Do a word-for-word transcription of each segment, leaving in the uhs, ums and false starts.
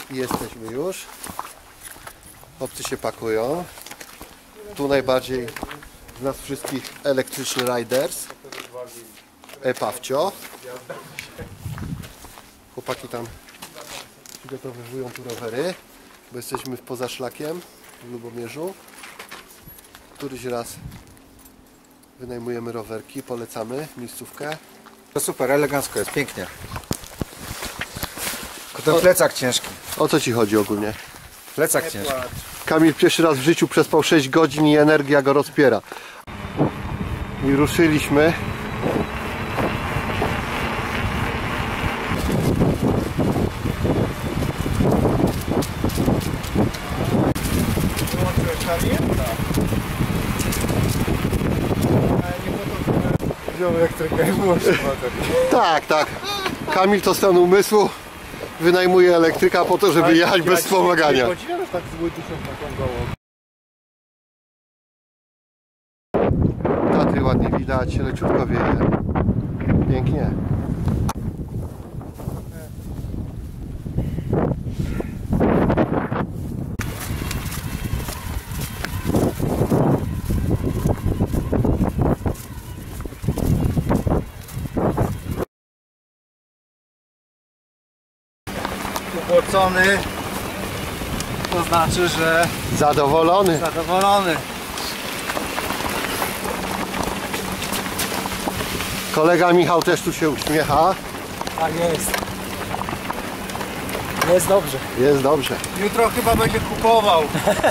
I jesteśmy już. Chłopcy się pakują. Tu najbardziej z nas wszystkich elektryczny riders. E-Pawcio. Chłopaki tam przygotowują tu rowery, bo jesteśmy poza szlakiem w Lubomierzu. Któryś raz wynajmujemy rowerki, polecamy miejscówkę. To super, elegancko jest, pięknie. Tylko ten plecak ciężki. O co ci chodzi ogólnie? Plecak ciężki. Kamil pierwszy raz w życiu przespał sześć godzin i energia go rozpiera. I ruszyliśmy. Wziął elektrykę i włączył motor. Tak, tak. Kamil to stan umysłu. Wynajmuje elektryka po to, żeby jechać bez wspomagania. Tatry ładnie widać, leciutko wieje. Pięknie. Upłocony, to znaczy, że Zadowolony. zadowolony. Kolega Michał też tu się uśmiecha. Tak jest. Jest dobrze. Jest dobrze. Jutro chyba będzie kupował.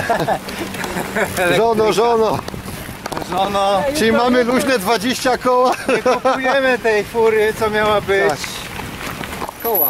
Żono, żono. Żono, Czyli mamy luźne dwadzieścia koła. nie kupujemy tej fury, co miała być. Tak. Koła.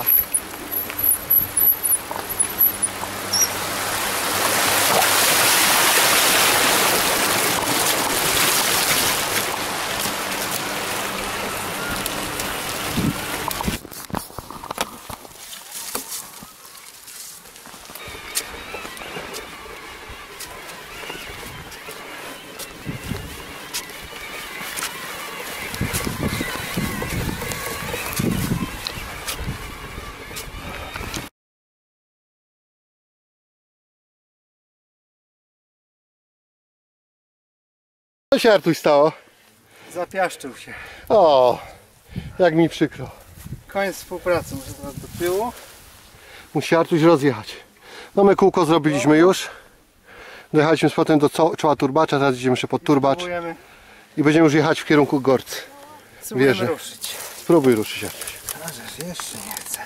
Co się Artuś stało? Zapiaszczył się. O, jak mi przykro. Koniec współpracy, muszę teraz do tyłu. Musi Artuś rozjechać. No my kółko zrobiliśmy już. Dojechaliśmy z potem do czoła turbacza, teraz idziemy jeszcze pod turbacz Spróbujemy, i będziemy już jechać w kierunku Gorc. spróbujemy Wierzę. ruszyć. Spróbuj ruszyć, Artuś. Możesz, jeszcze nie chcę.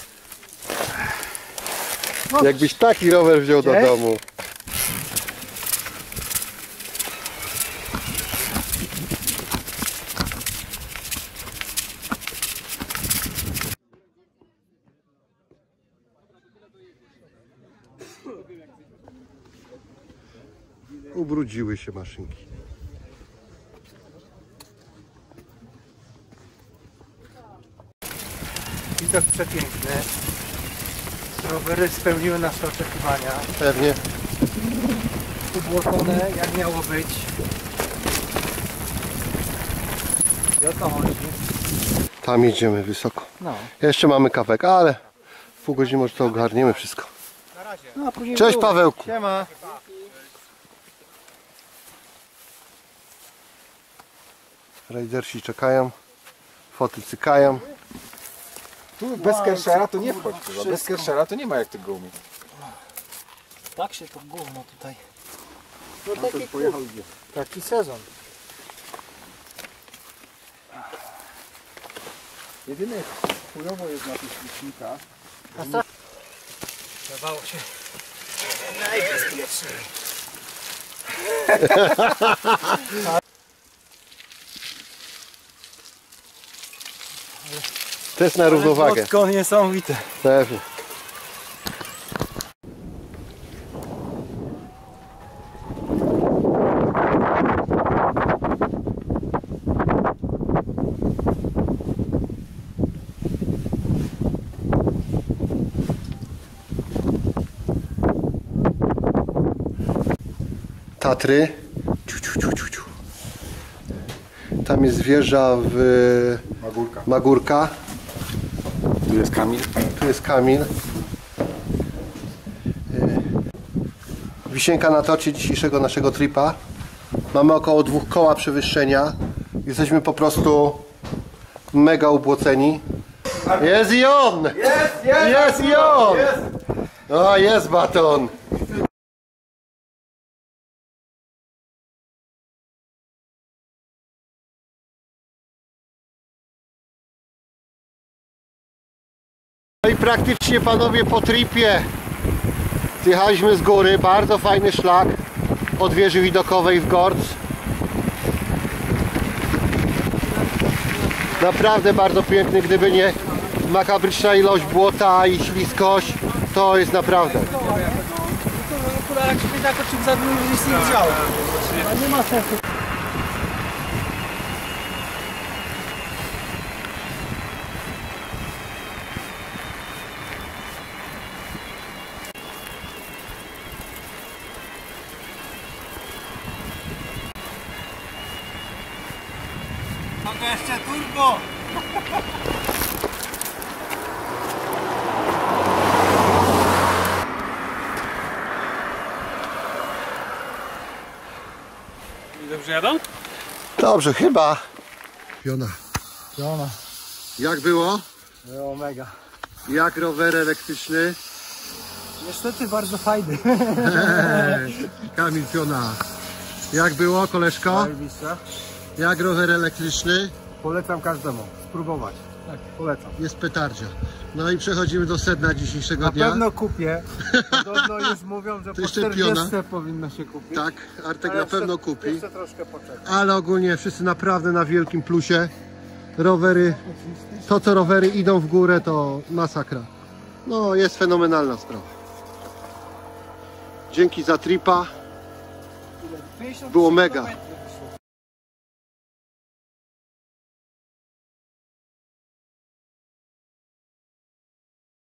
Jakbyś taki rower wziął do Gdzieś? domu. Ubrudziły się maszynki. Widok przepiękny. Rowery spełniły nasze oczekiwania. Pewnie. Ubłocone jak miało być. I o to chodzi. Tam jedziemy wysoko. No. Jeszcze mamy kawałek, ale w pół godziny może to ogarniemy wszystko. No, a później Cześć tu. Pawełku. Siema. Rajdersi czekają. Foty cykają. Tu bez kerszera to nie wchodź. Chyba. Bez kerszera to nie ma jak tego umieć. Tak się to gówno tutaj. No taki, taki sezon. Jedyne chujowo jest na tych licznikach. Dawało się najbezpieczniej. Test na równowagę. Płotko niesamowite. Pewnie. Tatry. Ciu, ciu, ciu, ciu, ciu. Tam jest wieża w Magórka. Magórka. Tu jest Kamil. Tu jest Kamil. Wisienka na torcie dzisiejszego naszego tripa. Mamy około dwóch koła przewyższenia. Jesteśmy po prostu mega ubłoceni. Jest i on! Jest, jest! Jest i on! Jest! O, jest baton! No i praktycznie, panowie, po tripie zjechaliśmy z góry, bardzo fajny szlak od wieży widokowej w Gorc. Naprawdę bardzo piękny, gdyby nie makabryczna ilość błota i śliskość, to jest naprawdę. Akurat jak się tak o czym zabił, nic nie widziałem. A nie ma sensu. Mogę jeszcze turbo! I dobrze jadą? Dobrze, chyba. Piona. Piona. Jak było? Było mega. Jak rower elektryczny? Niestety bardzo fajny. Kamil Piona. Jak było, koleżko? Zajebiście. Jak rower elektryczny? Polecam każdemu spróbować. Tak, polecam. Jest petardzia. No i przechodzimy do sedna dzisiejszego Na dnia. pewno kupię. Podobno już mówią, że To po jeszcze czterdziestce piona. powinno się kupić. Tak, Artek Ale na pewno jeszcze, kupi. Jeszcze troszkę poczekam. Ale ogólnie wszyscy naprawdę na wielkim plusie. Rowery, to co rowery idą w górę, to masakra. No, jest fenomenalna sprawa. Dzięki za tripa. Było mega.